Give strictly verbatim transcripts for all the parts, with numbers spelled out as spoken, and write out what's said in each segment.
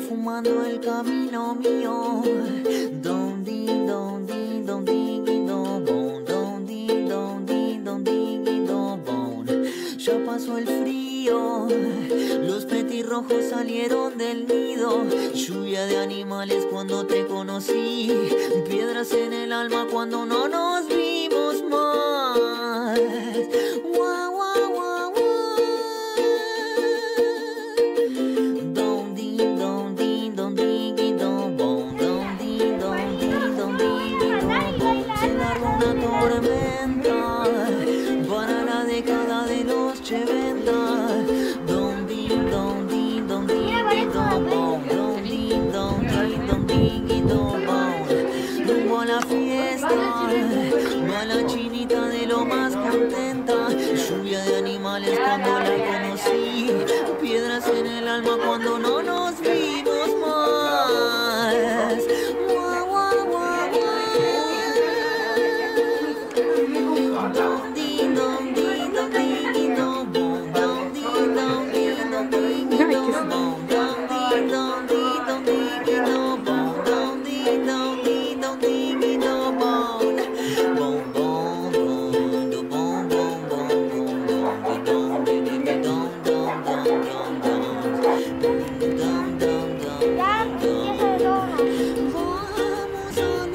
perfumando el camino mío. Don di, don di, don di, don bon, don di, don di, don di, don bon. Ya pasó el frío, los petirrojos salieron del nido. Lluvia de animales cuando te conocí, piedras en el alma cuando no nos vimos más. Guau, guau, guau, guau. Don di, don di, don di, don bon, don di, don di, don di, don bon. Se larga una tormenta para la década de los ochenta. Don di, don di, don di, don bon, don di, don di, don di, don bon. Rumbo a la fiesta, va la chinita de lo más contenta. Lluvia de animales cuando la conocí, piedras en el alma cuando no nos vimos más. Guau, guau, guau, guau. Don di, don di, don di, don bon, don di, don di, don di, don bon, don di, don di, don di, don bon, don di, don di, don di, don bon. Bon, bon, bon, do bon, bon, bon, bon, don, don, di, di, di, don, don, don, don, don, don, don, don, don. Vamos a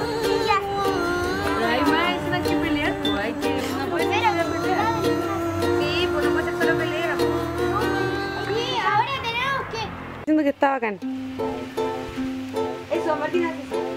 No hay más escenas que pelear, pues hay que... No puede ser a pelear. Sí, pues no puede ser solo pelea. Sí, ahora tenemos que... Siento que está bacán. Eso, Martina,